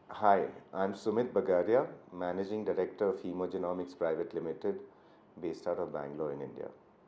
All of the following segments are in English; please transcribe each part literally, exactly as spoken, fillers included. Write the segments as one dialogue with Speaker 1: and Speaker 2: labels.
Speaker 1: Hi, I'm Sumit Bagaria, Managing Director of Hemogenomics Private Limited, based out of Bangalore in India.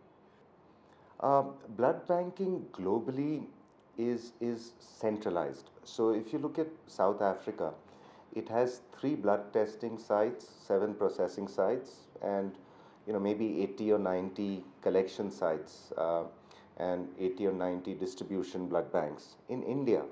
Speaker 1: Uh, blood banking globally is, is centralized. So if you look at South Africa, it has three blood testing sites, seven processing sites, and you know maybe eighty or ninety collection sites, uh, and eighty or ninety distribution blood banks. In India,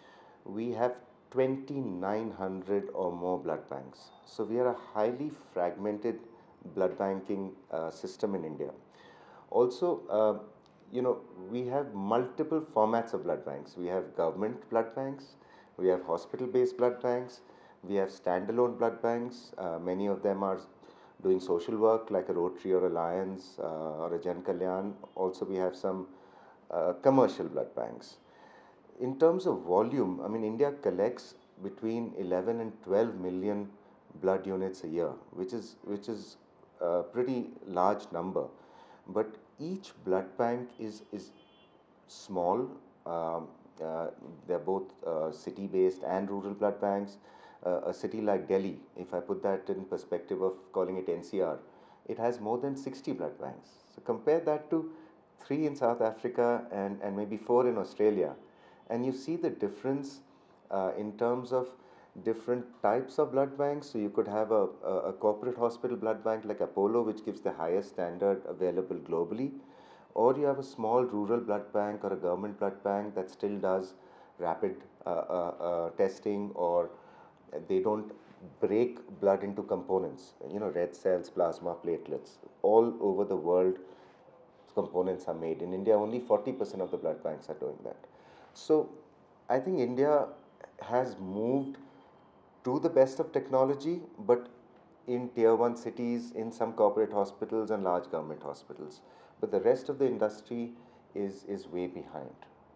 Speaker 1: we have twenty-nine hundred or more blood banks. So we are a highly fragmented blood banking uh, system in India. Also, uh, you know, we have multiple formats of blood banks. We have government blood banks, we have hospital-based blood banks, we have standalone blood banks. Uh, many of them are doing social work like a Rotary or a Lions uh, or a Jan Kalyan. Also, we have some uh, commercial blood banks. In terms of volume, I mean, India collects between eleven and twelve million blood units a year, which is which is a pretty large number. But each blood bank is is small. Um, uh, they're both uh, city-based and rural blood banks. Uh, a city like Delhi, if I put that in perspective of calling it N C R, it has more than sixty blood banks. So compare that to three in South Africa and, and maybe four in Australia, and you see the difference uh, in terms of different types of blood banks. So you could have a, a, a corporate hospital blood bank like Apollo, which gives the highest standard available globally, or you have a small rural blood bank or a government blood bank that still does rapid uh, uh, uh, testing, or they don't break blood into components, you know, red cells, plasma, platelets. All over the world, components are made. In India, only forty percent of the blood banks are doing that. So I think India has moved to the best of technology, but in tier one cities, in some corporate hospitals and large government hospitals. But the rest of the industry is, is way behind.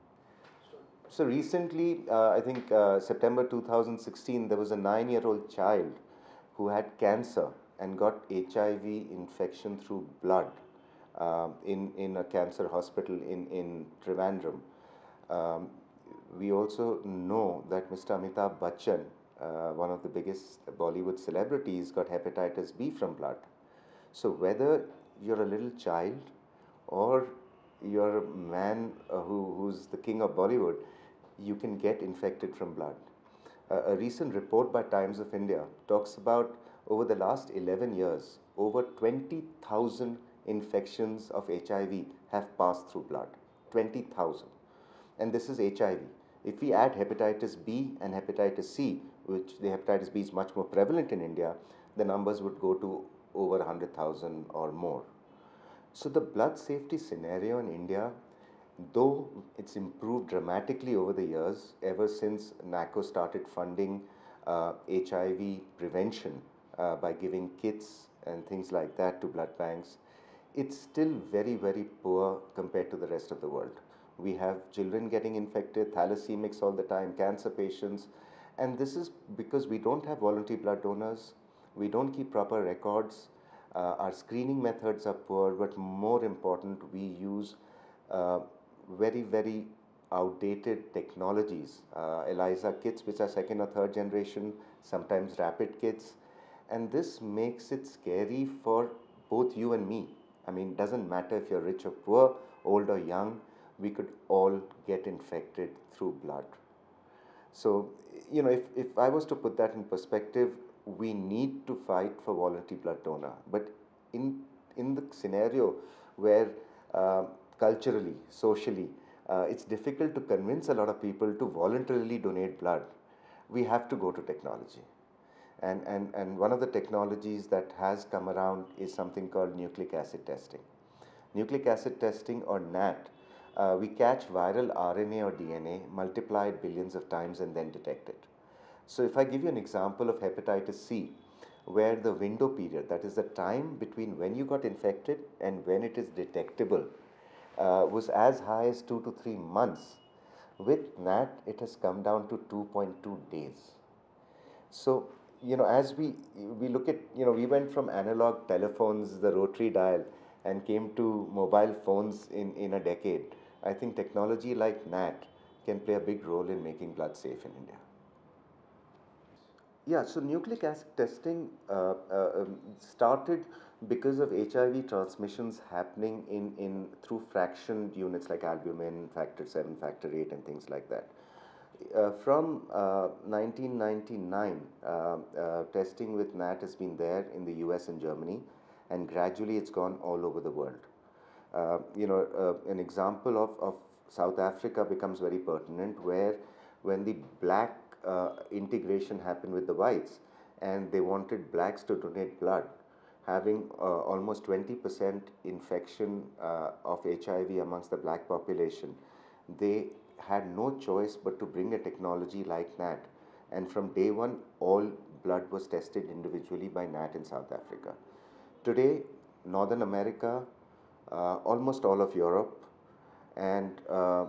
Speaker 1: So recently, uh, I think uh, September two thousand sixteen, there was a nine year old child who had cancer and got H I V infection through blood um, in, in a cancer hospital in, in Trivandrum. Um, we also know that Mister Amitabh Bachchan, uh, one of the biggest Bollywood celebrities, got hepatitis B from blood. So whether you're a little child or you're a man uh, who, who's the king of Bollywood, you can get infected from blood. Uh, a recent report by Times of India talks about over the last eleven years, over twenty thousand infections of H I V have passed through blood. twenty thousand. And this is H I V. If we add hepatitis B and hepatitis C, which the hepatitis B is much more prevalent in India, the numbers would go to over one hundred thousand or more. So the blood safety scenario in India, though it's improved dramatically over the years, ever since NACO started funding uh, H I V prevention uh, by giving kits and things like that to blood banks, it's still very, very poor compared to the rest of the world. We have children getting infected, thalassemics all the time, cancer patients, and this is because we don't have voluntary blood donors, we don't keep proper records, uh, our screening methods are poor, but more important, we use uh, very, very outdated technologies. Uh, ELISA kits, which are second or third generation, sometimes rapid kits, and this makes it scary for both you and me. I mean, it doesn't matter if you're rich or poor, old or young, we could all get infected through blood. So, you know, if, if I was to put that in perspective, we need to fight for voluntary blood donor. But in, in the scenario where uh, culturally, socially, uh, it's difficult to convince a lot of people to voluntarily donate blood, we have to go to technology. And, and, and one of the technologies that has come around is something called nucleic acid testing. Nucleic acid testing, or N A T, uh, we catch viral R N A or D N A, multiply it billions of times, and then detect it. So, if I give you an example of hepatitis C, where the window period, that is the time between when you got infected and when it is detectable, uh, was as high as two to three months. With N A T, it has come down to two point two days. So, you know, as we we look at, you know, we went from analog telephones, the rotary dial, and came to mobile phones in, in a decade. I think technology like N A T can play a big role in making blood safe in India. Yeah, so nucleic acid testing uh, uh, um, started because of H I V transmissions happening in, in through fractioned units like albumin, factor seven, factor eight, and things like that. Uh, from uh, nineteen ninety-nine, uh, uh, testing with N A T has been there in the U S and Germany, and gradually it's gone all over the world. Uh, you know, uh, an example of, of South Africa becomes very pertinent, where when the black uh, integration happened with the whites and they wanted blacks to donate blood, having uh, almost twenty percent infection uh, of H I V amongst the black population, they had no choice but to bring a technology like N A T. And from day one, all blood was tested individually by N A T in South Africa. Today, Northern America, uh, almost all of Europe, and uh,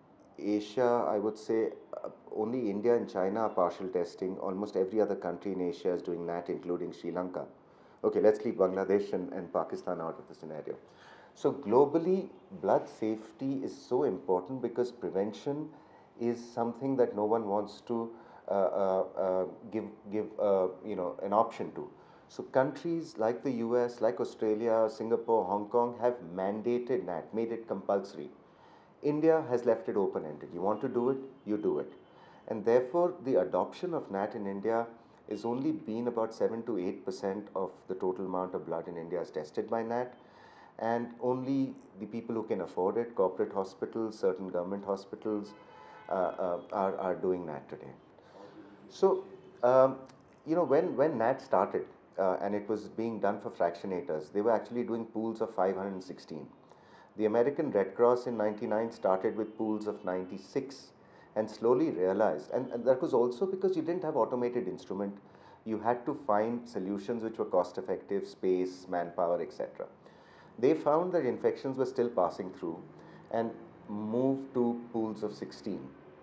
Speaker 1: Asia, I would say uh, only India and China are partial testing. Almost every other country in Asia is doing N A T, including Sri Lanka. Okay, let's leave Bangladesh and, and Pakistan out of the scenario. So, globally, blood safety is so important because prevention is something that no one wants to uh, uh, uh, give, give uh, you know, an option to. So, countries like the U S, like Australia, Singapore, Hong Kong have mandated N A T, made it compulsory. India has left it open ended. You want to do it, you do it. And therefore, the adoption of N A T in India is only been about seven to eight percent of the total amount of blood in India is tested by N A T. And only the people who can afford it, corporate hospitals, certain government hospitals, uh, uh, are, are doing N A T today. So, um, you know, when, when N A T started uh, and it was being done for fractionators, they were actually doing pools of five hundred sixteen. The American Red Cross in ninety-nine started with pools of ninety-six and slowly realized, and, and that was also because you didn't have automated instrument. You had to find solutions which were cost effective, space, manpower, et cetera. They found that infections were still passing through and moved to pools of sixteen.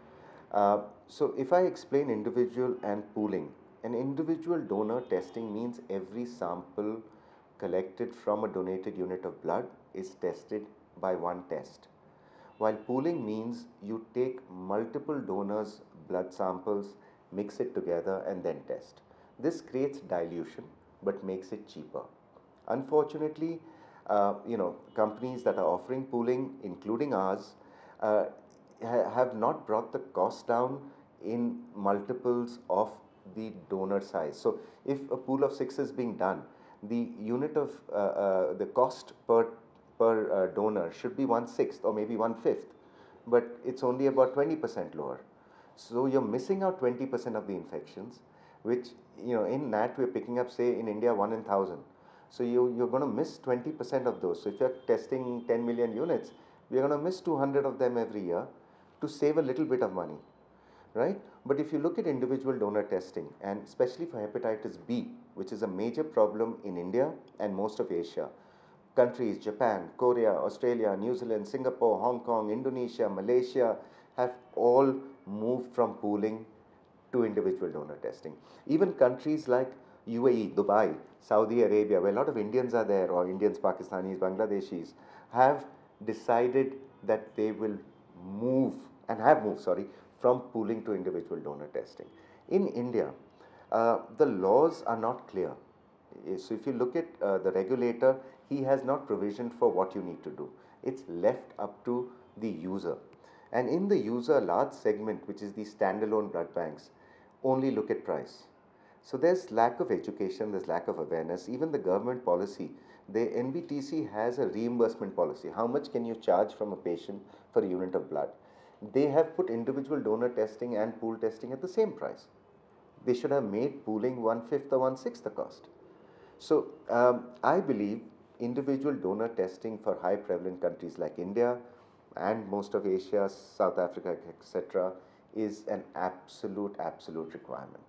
Speaker 1: Uh, so if I explain individual and pooling, an individual donor testing means every sample collected from a donated unit of blood is tested by one test. While pooling means you take multiple donors' blood samples, mix it together, and then test. This creates dilution but makes it cheaper. Unfortunately, uh, you know, companies that are offering pooling, including ours, uh, ha- have not brought the cost down in multiples of the donor size. So, if a pool of six is being done, the unit of uh, uh, the cost per per uh, donor should be one sixth or maybe one fifth, but it's only about twenty percent lower. So you're missing out twenty percent of the infections, which, you know, in N A T we're picking up, say in India, one in thousand. So you, you're going to miss twenty percent of those. So if you're testing ten million units, we're going to miss two hundred of them every year to save a little bit of money, right? But if you look at individual donor testing, and especially for hepatitis B, which is a major problem in India and most of Asia, countries, Japan, Korea, Australia, New Zealand, Singapore, Hong Kong, Indonesia, Malaysia, have all moved from pooling to individual donor testing. Even countries like U A E, Dubai, Saudi Arabia, where a lot of Indians are there, or Indians, Pakistanis, Bangladeshis, have decided that they will move and have moved, sorry, from pooling to individual donor testing. In India, uh, the laws are not clear. So if you look at uh, the regulator, he has not provisioned for what you need to do. It's left up to the user. And in the user, large segment, which is the standalone blood banks, only look at price. So there's lack of education, there's lack of awareness. Even the government policy, the N B T C has a reimbursement policy. How much can you charge from a patient for a unit of blood? They have put individual donor testing and pool testing at the same price. They should have made pooling one fifth or one sixth the cost. So um, I believe individual donor testing for high prevalent countries like India and most of Asia, South Africa, et cetera, is an absolute, absolute requirement.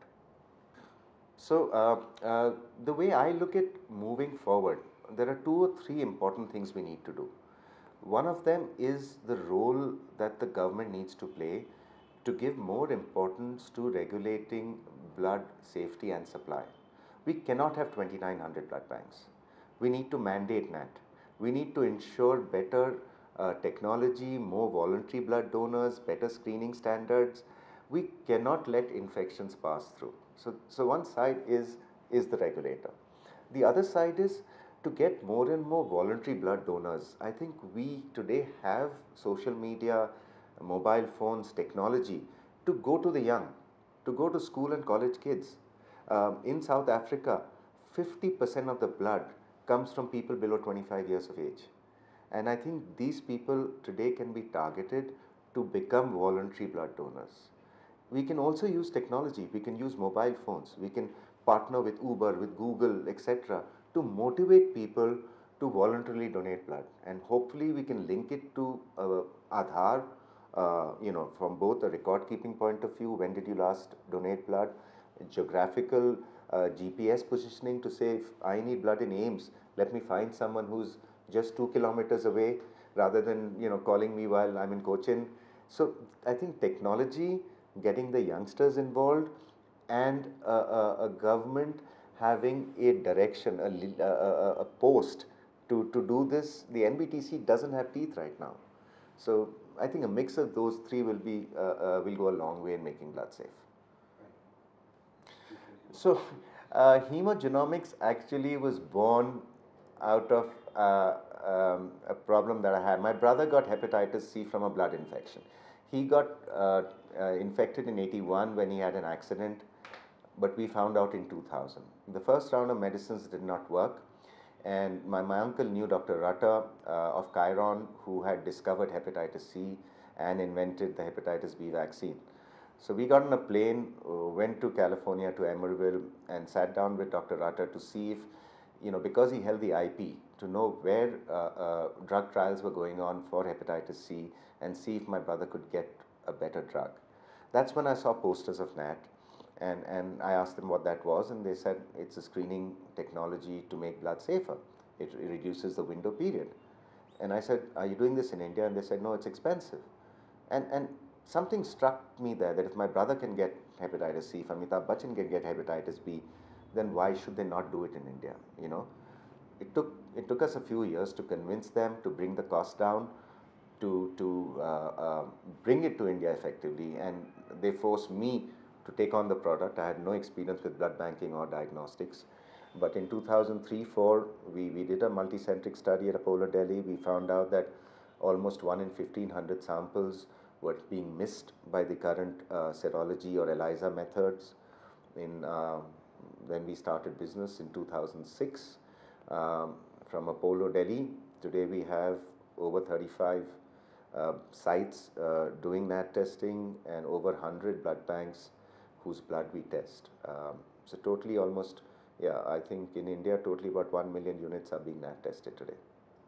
Speaker 1: So uh, uh, the way I look at moving forward, there are two or three important things we need to do. One of them is the role that the government needs to play to give more importance to regulating blood safety and supply. We cannot have twenty-nine hundred blood banks. We need to mandate N A T. We need to ensure better uh, technology, more voluntary blood donors, better screening standards. we cannot let infections pass through. So, so one side is, is the regulator. The other side is to get more and more voluntary blood donors. I think we today have social media, mobile phones, technology to go to the young, to go to school and college kids. Um, in South Africa, fifty percent of the blood comes from people below twenty-five years of age. And I think these people today can be targeted to become voluntary blood donors. We can also use technology. We can use mobile phones. We can partner with Uber, with Google, et cetera, to motivate people to voluntarily donate blood. And hopefully, we can link it to uh, Aadhaar, uh, you know, from both a record keeping point of view. When did you last donate blood? Geographical uh, G P S positioning to say, if I need blood in Ames, let me find someone who's just two kilometers away rather than, you know, calling me while I'm in Cochin. So I think technology, getting the youngsters involved, and a, a, a government having a direction, a, a, a post to, to do this. The N B T C doesn't have teeth right now. So I think a mix of those three will be uh, uh, will go a long way in making blood safe. So uh, hemogenomics actually was born out of uh, um, a problem that I had. My brother got hepatitis C from a blood infection. He got uh, uh, infected in eighty-one when he had an accident, but we found out in two thousand. The first round of medicines did not work, and my, my uncle knew Doctor Ratta uh, of Chiron, who had discovered hepatitis C and invented the hepatitis B vaccine. So we got on a plane, uh, went to California, to Emerville, and sat down with Doctor Ratta to see if, you know, because he held the I P, to know where uh, uh, drug trials were going on for hepatitis C and see if my brother could get a better drug. That's when I saw posters of N A T, and, and I asked them what that was, and they said it's a screening technology to make blood safer. It, it reduces the window period. And I said, are you doing this in India? And they said, no, it's expensive. And, and something struck me there, that if my brother can get hepatitis C, if Amitabh Bachchan can get hepatitis B, then why should they not do it in India? You know, it took it took us a few years to convince them to bring the cost down, to to uh, uh, bring it to India effectively, and they forced me to take on the product. I had no experience with blood banking or diagnostics, but in two thousand three four we we did a multicentric study at Apollo Delhi. We found out that almost one in fifteen hundred samples were being missed by the current uh, serology or ELISA methods. In uh, when we started business in two thousand six, um, from Apollo Delhi, today we have over thirty-five uh, sites uh, doing N A T testing, and over one hundred blood banks whose blood we test. Um, so totally almost, yeah, I think in India totally about one million units are being N A T tested today.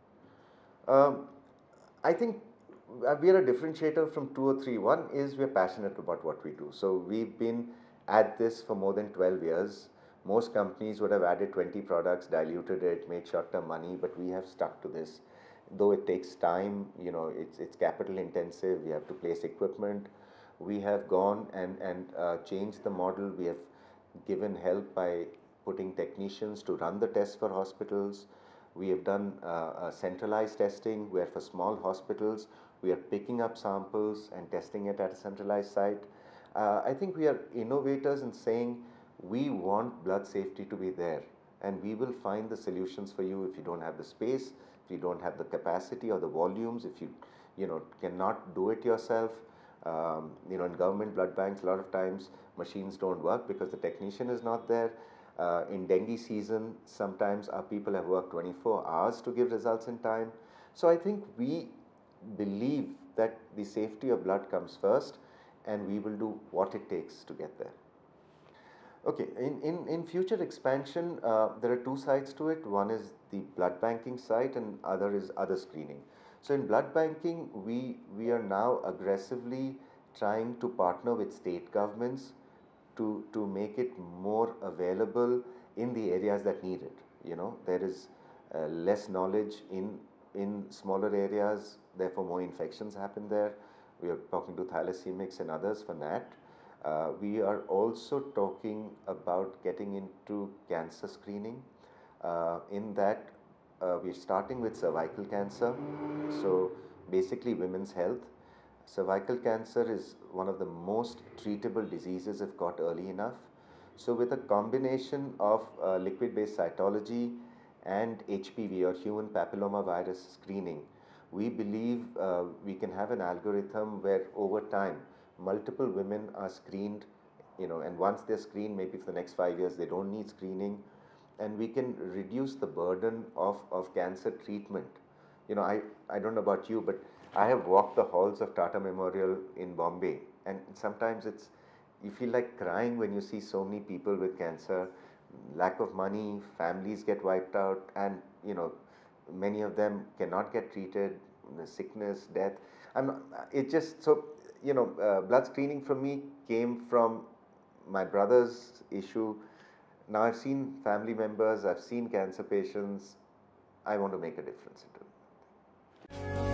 Speaker 1: Um, I think we are a differentiator from two or three. One is we're passionate about what we do. So we've been at this for more than twelve years. Most companies would have added twenty products, diluted it, made short-term money, but we have stuck to this. Though it takes time, you know, it's, it's capital intensive, we have to place equipment. We have gone and, and uh, changed the model. We have given help by putting technicians to run the tests for hospitals. We have done uh, uh, centralized testing, where for small hospitals, we are picking up samples and testing it at a centralized site. Uh, I think we are innovators in saying we want blood safety to be there, and we will find the solutions for you if you don't have the space, if you don't have the capacity or the volumes, if you, you know, cannot do it yourself. Um, you know, in government blood banks, a lot of times machines don't work because the technician is not there. Uh, in dengue season, sometimes our people have worked twenty-four hours to give results in time. So I think we believe that the safety of blood comes first, and we will do what it takes to get there. Okay, in, in, in future expansion, uh, there are two sides to it. One is the blood banking side, and other is other screening. So in blood banking, we, we are now aggressively trying to partner with state governments to, to make it more available in the areas that need it. You know, there is uh, less knowledge in, in smaller areas, therefore more infections happen there. We are talking to thalassemics and others for N A T. Uh, we are also talking about getting into cancer screening. Uh, in that, uh, we're starting with cervical cancer, so basically women's health. Cervical cancer is one of the most treatable diseases if caught early enough. So, with a combination of uh, liquid based cytology and H P V or human papilloma virus screening, we believe uh, we can have an algorithm where over time multiple women are screened, you know, and once they're screened, maybe for the next five years, they don't need screening, and we can reduce the burden of, of cancer treatment. You know, I, I don't know about you, but I have walked the halls of Tata Memorial in Bombay, and sometimes it's, you feel like crying when you see so many people with cancer, lack of money, families get wiped out, and you know, many of them cannot get treated, sickness, death. I'm not, it just so, you know, uh, blood screening for me came from my brother's issue. Now I've seen family members, I've seen cancer patients. I want to make a difference into it.